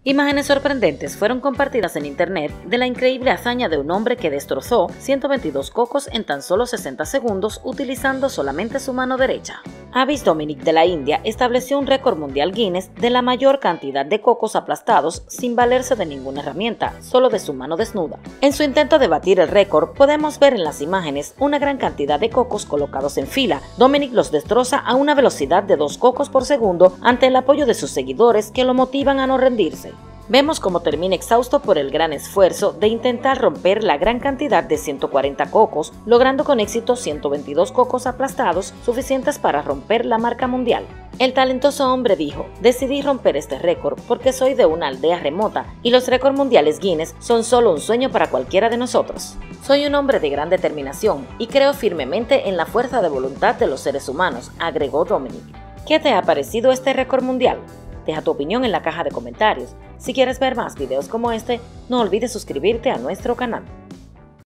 Imágenes sorprendentes fueron compartidas en internet de la increíble hazaña de un hombre que destrozó 122 cocos en tan solo 60 segundos utilizando solamente su mano derecha. Avis Dominic de la India estableció un récord mundial Guinness de la mayor cantidad de cocos aplastados sin valerse de ninguna herramienta, solo de su mano desnuda. En su intento de batir el récord, podemos ver en las imágenes una gran cantidad de cocos colocados en fila. Dominic los destroza a una velocidad de 2 cocos por segundo ante el apoyo de sus seguidores que lo motivan a no rendirse. Vemos cómo termina exhausto por el gran esfuerzo de intentar romper la gran cantidad de 140 cocos, logrando con éxito 122 cocos aplastados, suficientes para romper la marca mundial. El talentoso hombre dijo: decidí romper este récord porque soy de una aldea remota y los récords mundiales Guinness son solo un sueño para cualquiera de nosotros. Soy un hombre de gran determinación y creo firmemente en la fuerza de voluntad de los seres humanos, agregó Dominic. ¿Qué te ha parecido este récord mundial? Deja tu opinión en la caja de comentarios. Si quieres ver más videos como este, no olvides suscribirte a nuestro canal.